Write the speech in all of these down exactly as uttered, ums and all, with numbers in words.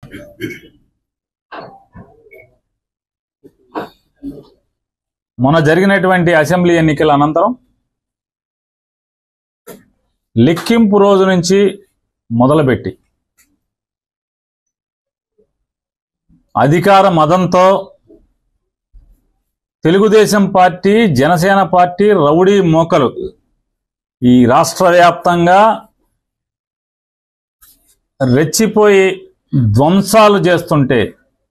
మొన్న జరిగినటువంటి అసెంబ్లీ ఎన్నికల అనంతరం లెక్కింపు రోజు నుంచి మొదలుపెట్టి అధికార మదంతో Telugu Desam party, Janasena party rowdy మోకలు ఈ రాష్ట్ర వ్యాప్తంగా రెచ్చిపోయి ధ్వంసాలు చేస్తుంటే,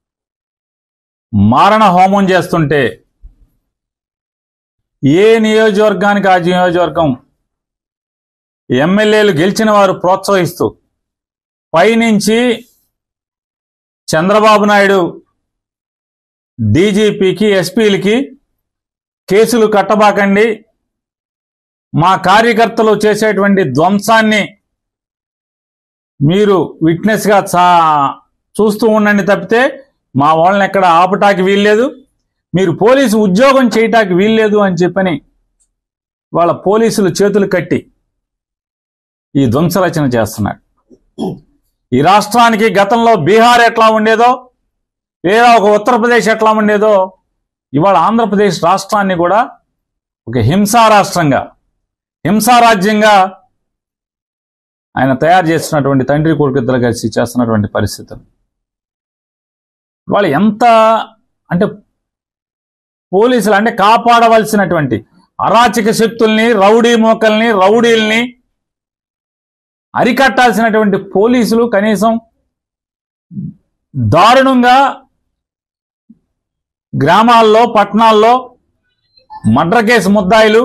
మారణ హోమం చేస్తుంటే ఏ నియోజకవర్గానికి ఆ నియోజకవర్గం ఎమ్మెల్యేలు గెలిచిన వారు ప్రోత్సహిస్తూ పైనుంచి చంద్రబాబు నాయుడు డీజీపీకి, ఎస్పీలకి కేసులు కట్టబాకండి, మా కార్యకర్తలు చేసేటువంటి ధ్వంసాన్ని మీరు విట్నెస్గా చా చూస్తూ ఉండండి తప్పితే మా వాళ్ళని ఎక్కడ ఆపటానికి వీల్లేదు, మీరు పోలీసు ఉద్యోగం చేయటానికి వీల్లేదు అని చెప్పని వాళ్ళ పోలీసులు చేతులు కట్టి ఈ ధ్వంసరచన చేస్తున్నారు. ఈ రాష్ట్రానికి గతంలో బీహార్ ఎట్లా ఉండేదో, లేదా ఒక ఉత్తరప్రదేశ్ ఎట్లా ఉండేదో, ఇవాళ ఆంధ్రప్రదేశ్ రాష్ట్రాన్ని కూడా ఒక హింసా రాష్ట్రంగా, హింసా రాజ్యంగా ఆయన తయారు చేస్తున్నటువంటి తండ్రి కొడుకు ఇద్దరు కలిసి చేస్తున్నటువంటి పరిస్థితులు వాళ్ళు ఎంత అంటే పోలీసులు అంటే కాపాడవలసినటువంటి అరాచక శక్తుల్ని, రౌడీ మోకల్ని, రౌడీల్ని అరికట్టాల్సినటువంటి పోలీసులు కనీసం దారుణంగా గ్రామాల్లో, పట్టణాల్లో మర్డర్ కేసు ముద్దాయిలు,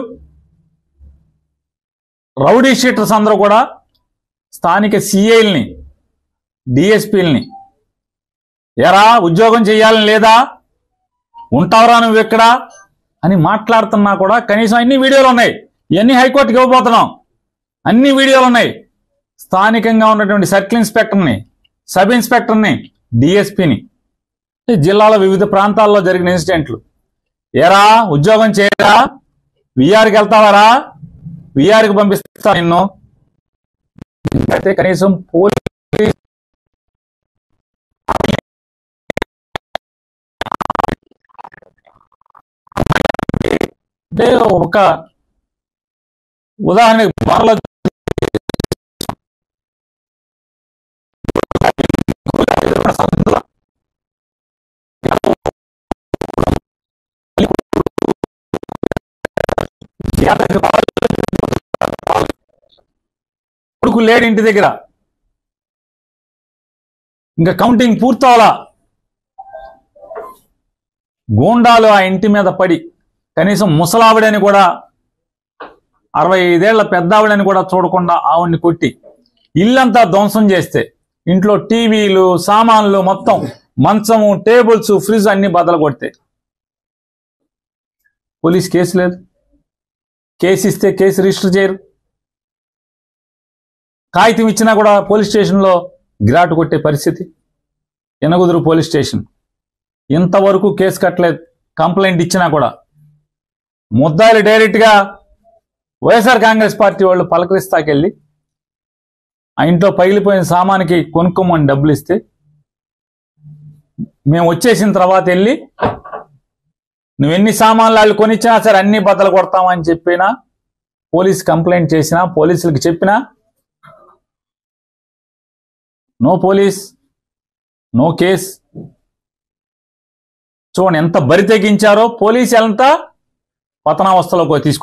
రౌడీ షీటర్స్ అందరూ కూడా స్థానిక సిఐల్ని, డిఎస్పీలని ఎరా ఉద్యోగం చేయాలని లేదా, ఉంటావరా నువ్వు ఎక్కడా అని మాట్లాడుతున్నా కూడా కనీసం అన్ని వీడియోలు ఉన్నాయి. ఇవన్నీ హైకోర్టుకి ఇవ్వబోతున్నాం, అన్ని వీడియోలు ఉన్నాయి. స్థానికంగా ఉన్నటువంటి సర్కిల్ ఇన్స్పెక్టర్ని, సబ్ ఇన్స్పెక్టర్ని, డిఎస్పీని, జిల్లాలో వివిధ ప్రాంతాల్లో జరిగిన ఇన్సిడెంట్లు, ఎరా ఉద్యోగం చేయరా, విఆర్కి వెళ్తావారా, విఆర్కి పంపిస్తా నిన్ను అయితే కనీసం పోలీస్ అంటే ఒక ఉదాహరణకి బార్లో కొడుకు లేడు ఇంటి దగ్గర, ఇంకా కౌంటింగ్ పూర్తవలా, గూండాలు ఆ ఇంటి మీద పడి కనీసం ముసలావిడని కూడా, అరవై ఐదేళ్ల పెద్దావిడని కూడా చూడకుండా ఆవిడ్ని కొట్టి ఇల్లంతా ధ్వంసం చేస్తే, ఇంట్లో టీవీలు, సామాన్లు మొత్తం, మంచము, టేబుల్స్, ఫ్రిడ్జ్ అన్ని బద్దలు కొడితే పోలీస్ కేసు లేదు. కేసు ఇస్తే కేసు రిజిస్టర్ చేయరు, కాగితం ఇచ్చినా కూడా పోలీస్ స్టేషన్లో గిరాటు కొట్టే పరిస్థితి. ఎనగుదురు పోలీస్ స్టేషన్ ఇంతవరకు కేసు కట్టలేదు. కంప్లైంట్ ఇచ్చినా కూడా ముద్దాయిలు డైరెక్ట్గా వైఎస్ఆర్ కాంగ్రెస్ పార్టీ వాళ్ళు పలకరిస్తాకెళ్ళి ఆ ఇంట్లో పగిలిపోయిన సామానికి కొనుక్కోమని డబ్బులు ఇస్తే, మేము వచ్చేసిన తర్వాత వెళ్ళి నువ్వు ఎన్ని సామాన్లు వాళ్ళు కొనిచ్చినా సరే అన్ని బద్దలు కొడతామని చెప్పినా, పోలీస్ కంప్లైంట్ చేసినా, పోలీసులకు చెప్పినా నో పోలీస్, నో కేస్. చూడండి ఎంత బరి తెగించారో, పోలీసు ఎంత పతనావస్థలోకి తీసుకు